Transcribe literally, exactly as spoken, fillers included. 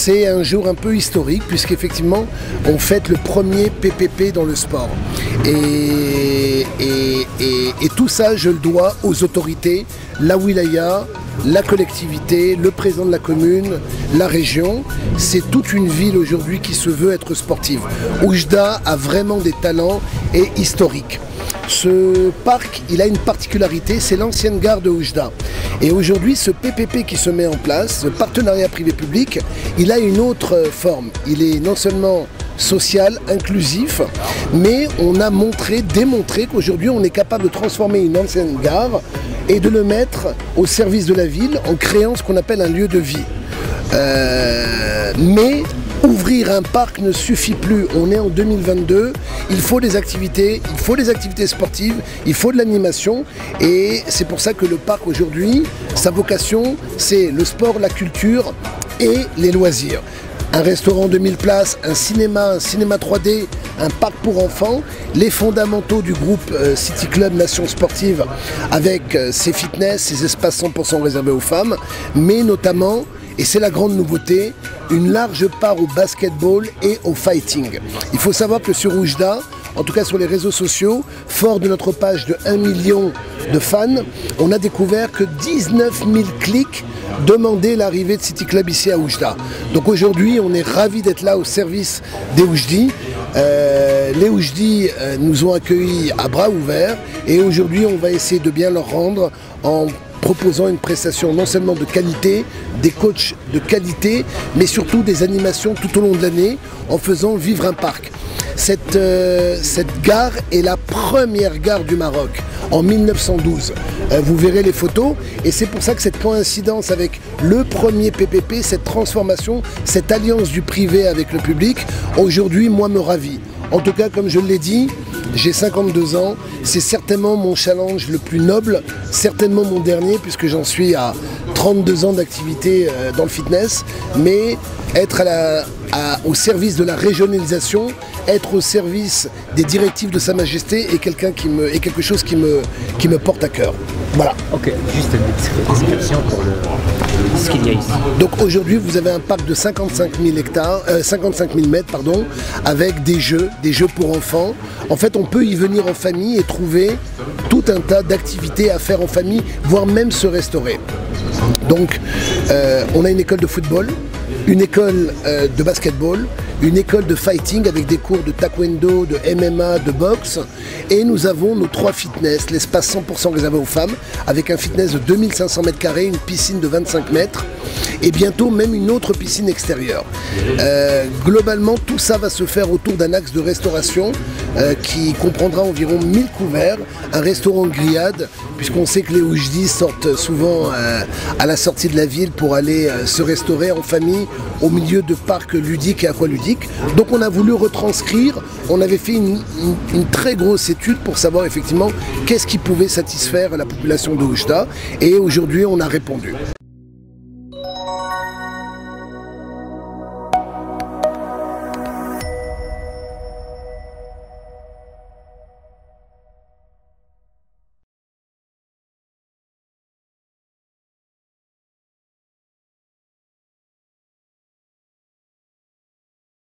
c'est un jour un peu historique puisqu'effectivement on fête le premier P P P dans le sport. Et, et, et, et tout ça, je le dois aux autorités, la wilaya, la collectivité, le président de la commune, la région. C'est toute une ville aujourd'hui qui se veut être sportive. Oujda a vraiment des talents et historiques. Ce parc, il a une particularité, c'est l'ancienne gare de Oujda. Et aujourd'hui, ce P P P qui se met en place, ce partenariat privé-public, il a une autre forme. Il est non seulement social, inclusif, mais on a montré, démontré qu'aujourd'hui, on est capable de transformer une ancienne gare et de le mettre au service de la ville en créant ce qu'on appelle un lieu de vie. Euh, mais ouvrir un parc ne suffit plus, on est en deux mille vingt-deux, il faut des activités, il faut des activités sportives, il faut de l'animation et c'est pour ça que le parc aujourd'hui, sa vocation, c'est le sport, la culture et les loisirs. Un restaurant de mille places, un cinéma, un cinéma trois D, un parc pour enfants, les fondamentaux du groupe euh, City Club Nation Sportive avec euh, ses fitness, ses espaces cent pour cent réservés aux femmes, mais notamment, et c'est la grande nouveauté, une large part au basketball et au fighting. Il faut savoir que sur Oujda, en tout cas sur les réseaux sociaux, fort de notre page de un million de fans, on a découvert que dix-neuf mille clics demandaient l'arrivée de City Club ici à Oujda. Donc aujourd'hui, on est ravis d'être là au service des Oujdi. Euh, les Oujdi euh, nous ont accueillis à bras ouverts et aujourd'hui, on va essayer de bien leur rendre en proposant une prestation non seulement de qualité, des coachs de qualité, mais surtout des animations tout au long de l'année en faisant vivre un parc. Cette, euh, cette gare est la première gare du Maroc en mille neuf cent douze. Euh, vous verrez les photos et c'est pour ça que cette coïncidence avec le premier P P P, cette transformation, cette alliance du privé avec le public, aujourd'hui, moi, me ravit. En tout cas, comme je l'ai dit, j'ai cinquante-deux ans, c'est certainement mon challenge le plus noble, certainement mon dernier puisque j'en suis à trente-deux ans d'activité dans le fitness, mais être à la, à, au service de la régionalisation, être au service des directives de Sa Majesté est, quelqu'un qui me, est quelque chose qui me, qui me porte à cœur. Voilà. Ok, juste une description pour le, ce qu'il y a ici. Donc aujourd'hui, vous avez un parc de cinquante-cinq mille hectares, euh, cinquante-cinq mille mètres, pardon, avec des jeux, des jeux pour enfants. En fait, on peut y venir en famille et trouver tout un tas d'activités à faire en famille, voire même se restaurer. Donc, euh, on a une école de football, une école euh, de basketball, une école de fighting avec des cours de taekwondo, de M M A, de boxe. Et nous avons nos trois fitness, l'espace cent pour cent réservé aux femmes, avec un fitness de deux mille cinq cents mètres carrés, une piscine de vingt-cinq mètres, et bientôt même une autre piscine extérieure. Euh, globalement, tout ça va se faire autour d'un axe de restauration euh, qui comprendra environ mille couverts, un restaurant grillade, puisqu'on sait que les Oujdi sortent souvent euh, à la sortie de la ville pour aller euh, se restaurer en famille au milieu de parcs ludiques et aqualudiques. Donc on a voulu retranscrire, on avait fait une, une, une très grosse étude pour savoir effectivement qu'est-ce qui pouvait satisfaire la population de Oujda et aujourd'hui on a répondu.